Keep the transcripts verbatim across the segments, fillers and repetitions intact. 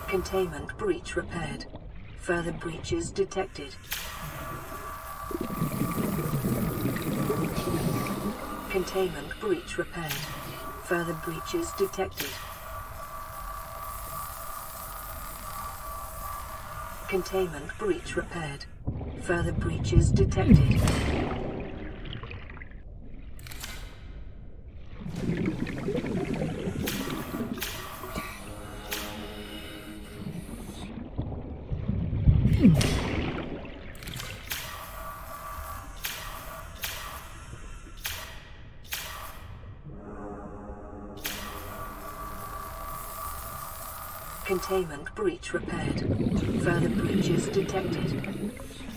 Containment breach repaired. Further breaches detected. Containment breach repaired. Further breaches detected. Containment breach repaired. Further breaches detected. Containment breach repaired. Further breaches detected.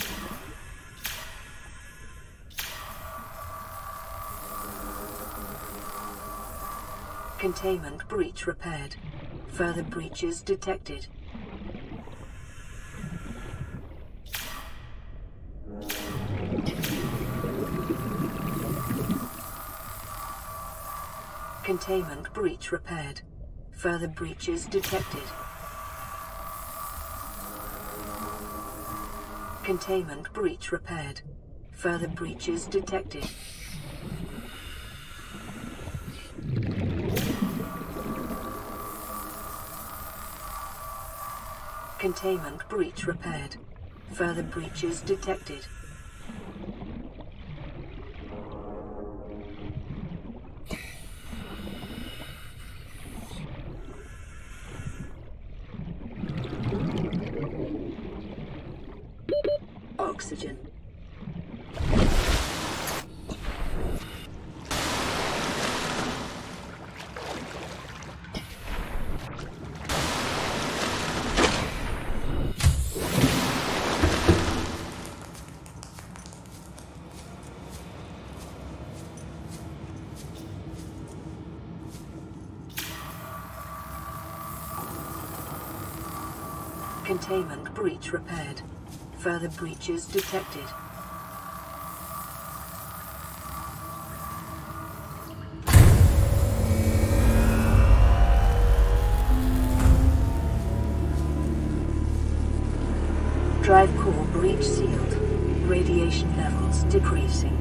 Containment breach repaired. Further breaches detected. Containment breach repaired. Further breaches detected. Containment breach repaired. Further breaches detected. Containment breach repaired. Further breaches detected. Oxygen. Containment breach repaired. Further breaches detected. Drive core breach sealed. Radiation levels decreasing.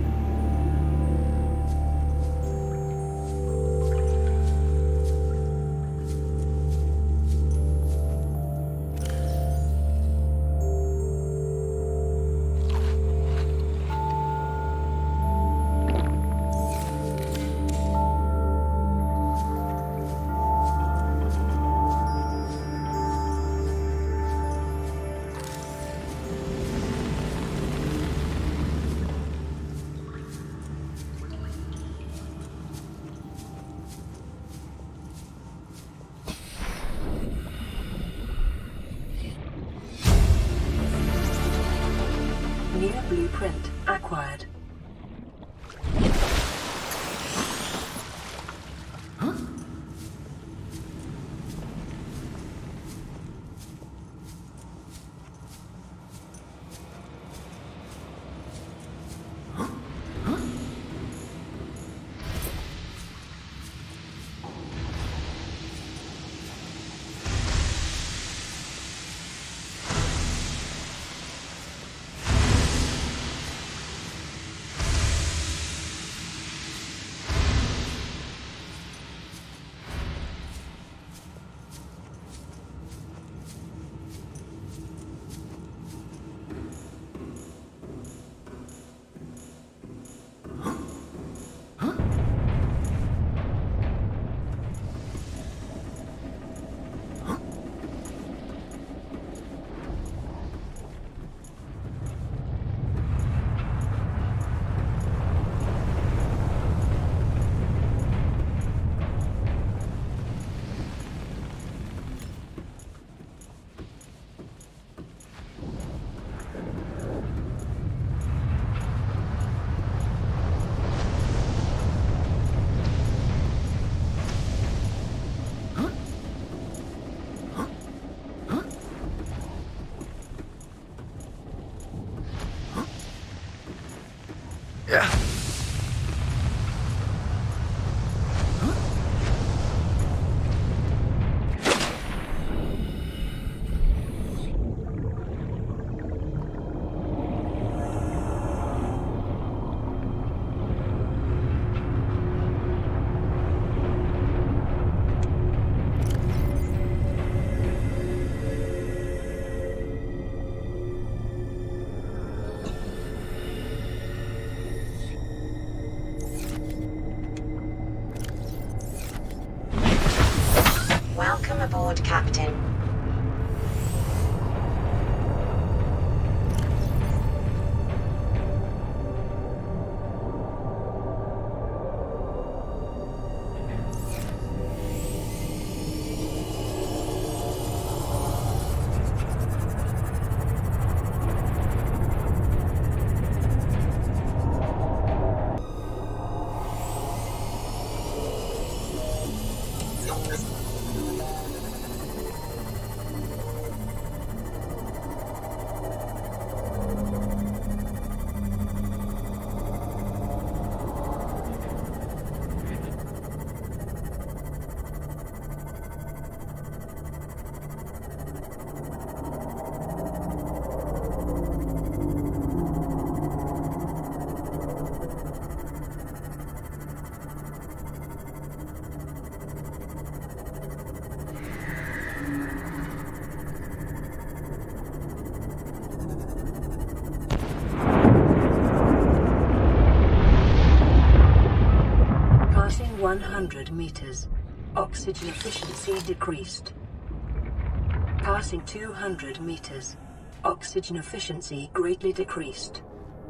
aboard, Captain. one hundred meters. Oxygen efficiency decreased. Passing two hundred meters. Oxygen efficiency greatly decreased.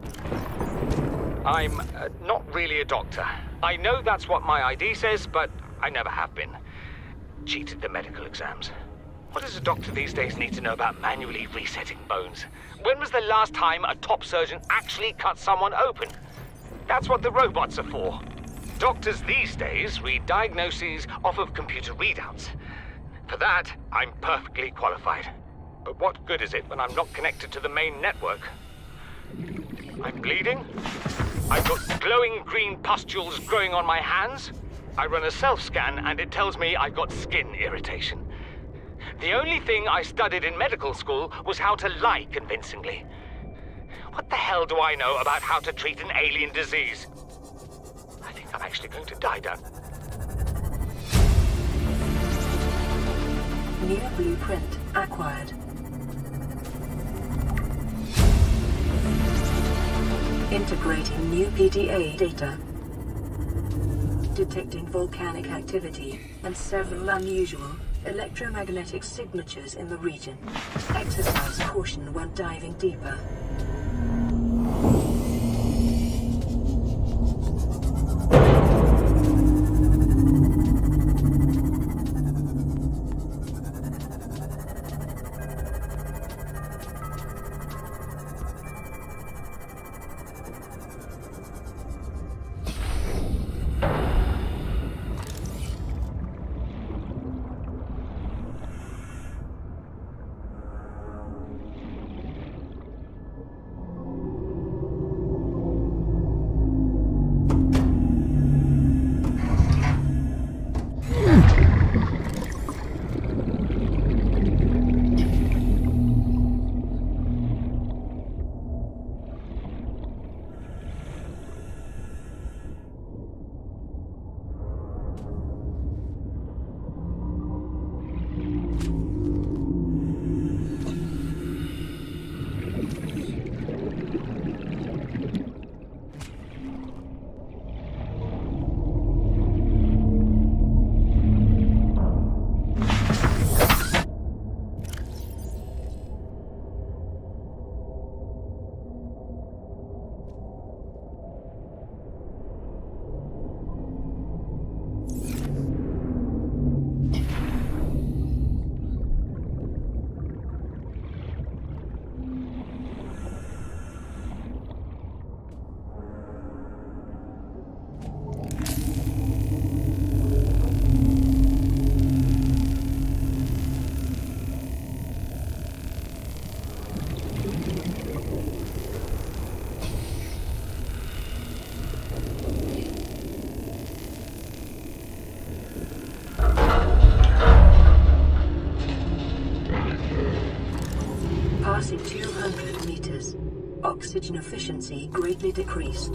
I'm uh, not really a doctor. I know that's what my I D says, but I never have been. Cheated the medical exams. What does a doctor these days need to know about manually resetting bones? When was the last time a top surgeon actually cut someone open? That's what the robots are for. Doctors these days read diagnoses off of computer readouts. For that, I'm perfectly qualified. But what good is it when I'm not connected to the main network? I'm bleeding. I've got glowing green pustules growing on my hands. I run a self-scan and it tells me I've got skin irritation. The only thing I studied in medical school was how to lie convincingly. What the hell do I know about how to treat an alien disease? I think I'm actually going to die down. New blueprint acquired. Integrating new P D A data. Detecting volcanic activity and several unusual electromagnetic signatures in the region. Exercise caution when diving deeper. Passing two hundred meters. Oxygen efficiency greatly decreased.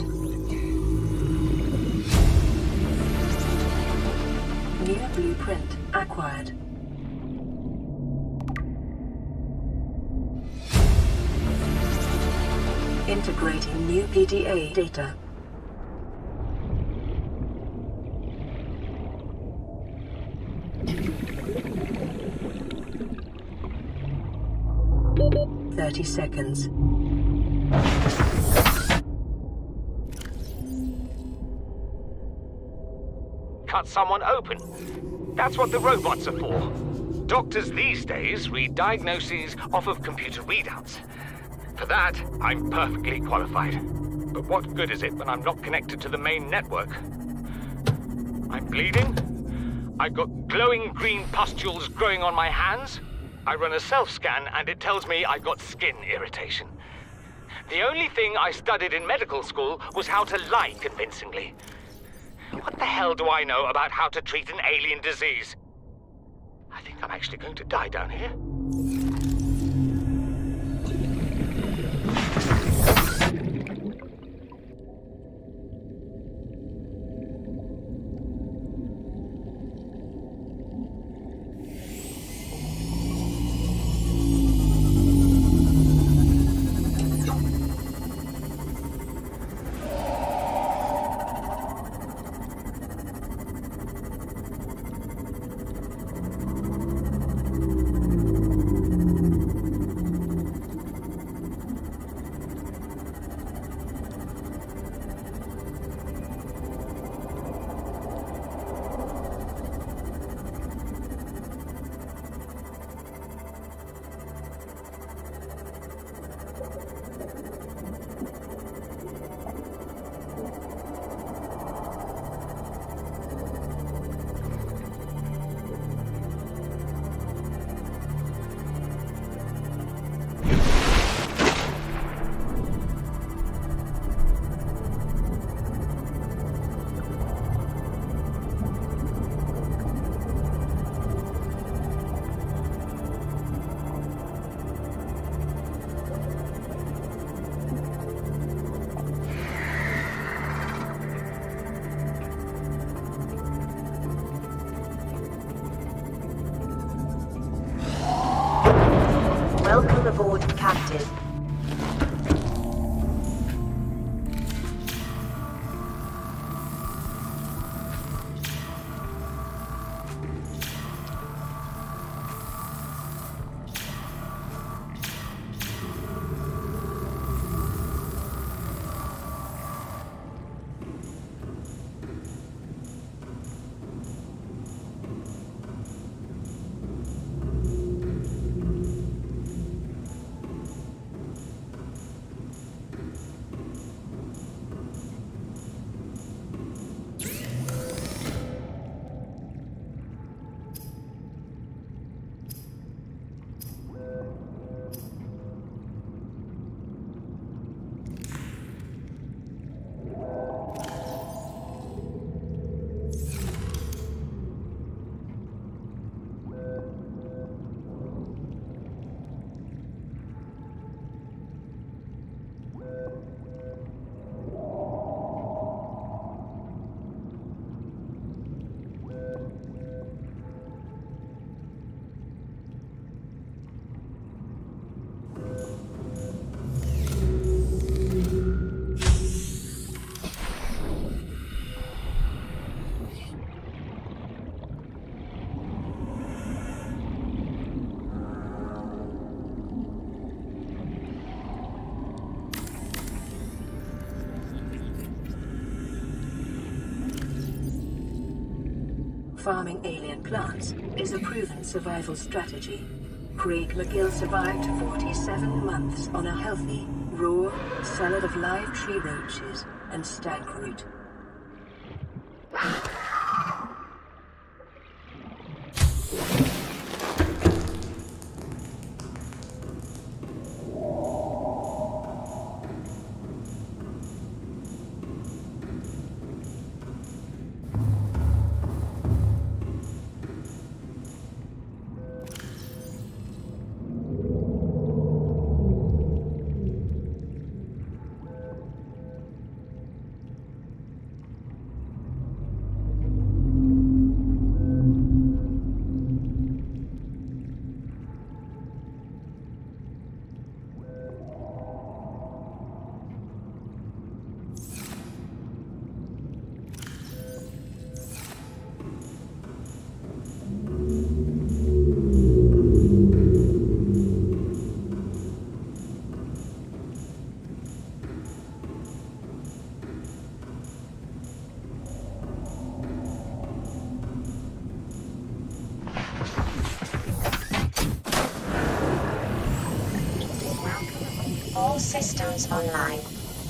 New blueprint acquired. Integrating new P D A data. thirty seconds. Cut someone open. That's what the robots are for. Doctors these days read diagnoses off of computer readouts. For that, I'm perfectly qualified. But what good is it when I'm not connected to the main network? I'm bleeding. I've got glowing green pustules growing on my hands. I run a self-scan and it tells me I've got skin irritation. The only thing I studied in medical school was how to lie convincingly. What the hell do I know about how to treat an alien disease? I think I'm actually going to die down here. Welcome aboard, Captain. Farming alien plants is a proven survival strategy. Craig McGill survived forty-seven months on a healthy, raw salad of live tree roaches and stank root. systems online.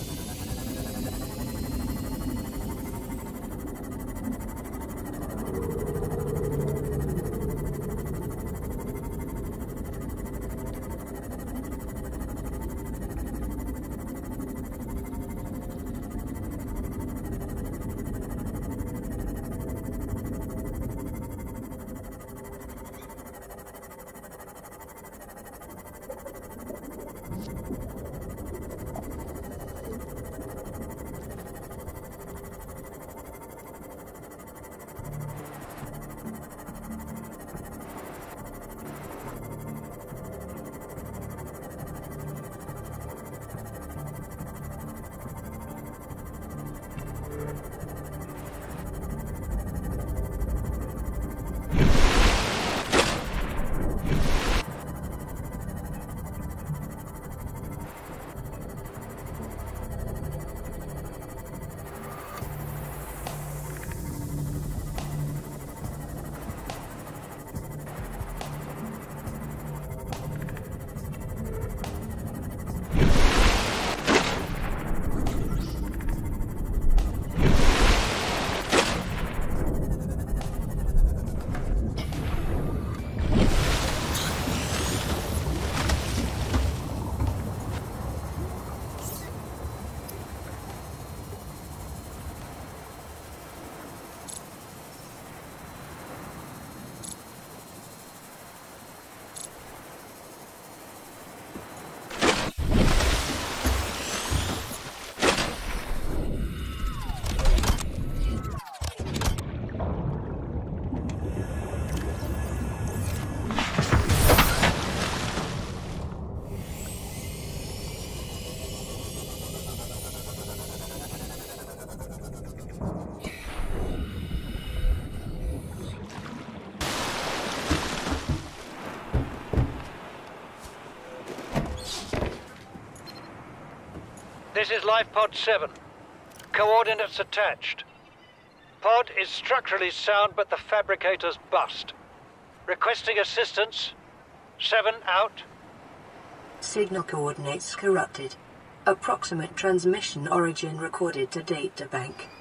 This is Life Pod seven. Coordinates attached. Pod is structurally sound, but the fabricator's bust. Requesting assistance. seven out. Signal coordinates corrupted. Approximate transmission origin recorded to databank.